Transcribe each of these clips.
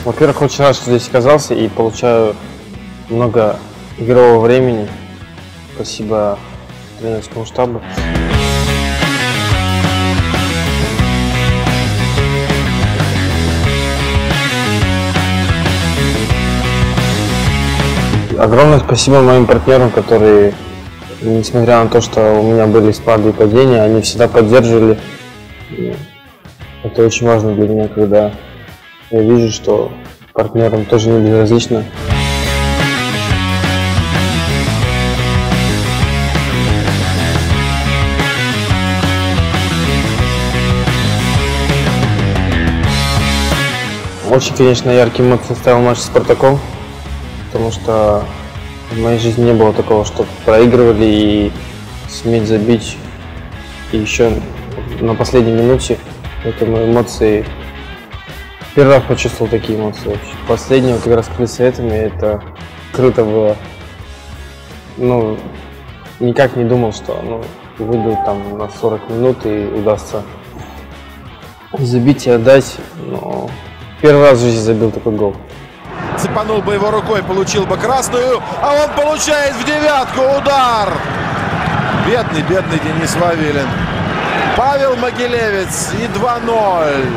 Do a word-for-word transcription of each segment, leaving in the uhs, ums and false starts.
Во-первых, очень рад, что здесь оказался и получаю много игрового времени. Спасибо тренерскому штабу. Огромное спасибо моим партнерам, которые, несмотря на то, что у меня были спады и падения, они всегда поддерживали. Это очень важно для меня, когда я вижу, что партнерам тоже не безразлично. Очень, конечно, яркий эмоции ставил матч с Спартаком, потому что в моей жизни не было такого, что проигрывали и суметь забить. И еще на последней минуте поэтому эмоции. Первый раз почувствовал такие эмоции. Последнего, как раз с этими, это круто было. Ну, никак не думал, что ну, выйду там на сорок минут и удастся забить и отдать. Но первый раз в жизни забил такой гол. Цепанул бы его рукой, получил бы красную, а он получает в девятку удар. Бедный, бедный Денис Вавилин. Павел Могилевец и два ноль.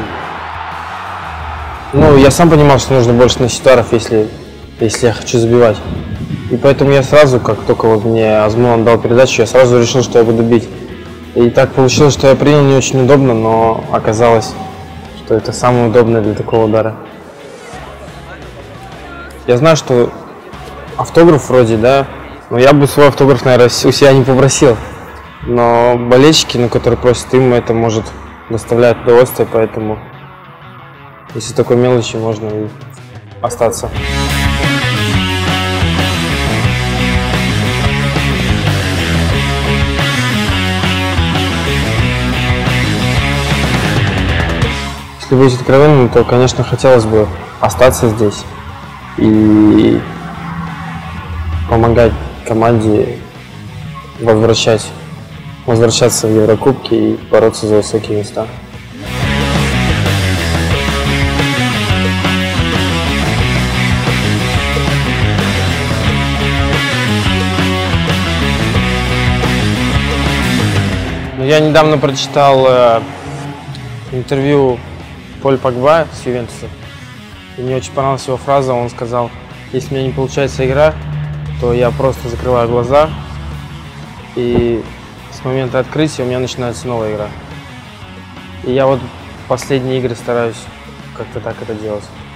Ну, я сам понимал, что нужно больше носить ударов, если, если я хочу забивать. И поэтому я сразу, как только вот мне Азмун дал передачу, я сразу решил, что я буду бить. И так получилось, что я принял не очень удобно, но оказалось, что это самое удобное для такого удара. Я знаю, что автограф вроде, да, но я бы свой автограф, наверное, у себя не попросил. Но болельщики, ну, которые просят, им это может доставлять удовольствие, поэтому если такой мелочи, можно и остаться. Если быть откровенным, то, конечно, хотелось бы остаться здесь и помогать команде возвращать, возвращаться в Еврокубки и бороться за высокие места. Я недавно прочитал э, интервью Поль Погба с Ювентусом. И мне очень понравилась его фраза. Он сказал: если у меня не получается игра, то я просто закрываю глаза, и с момента открытия у меня начинается новая игра. И я вот последние игры стараюсь как-то так это делать.